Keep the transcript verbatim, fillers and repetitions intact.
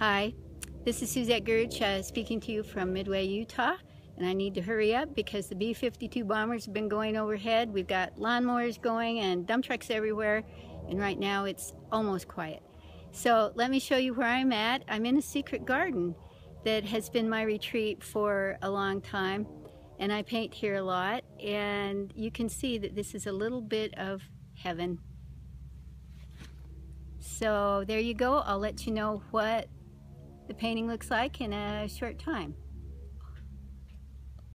Hi, this is Susette Gertsch uh, speaking to you from Midway, Utah, and I need to hurry up because the B fifty-two bombers have been going overhead. We've got lawnmowers going and dump trucks everywhere, and right now it's almost quiet. So let me show you where I'm at. I'm in a secret garden that has been my retreat for a long time, and I paint here a lot, and you can see that this is a little bit of heaven. So there you go. I'll let you know what the painting looks like in a short time.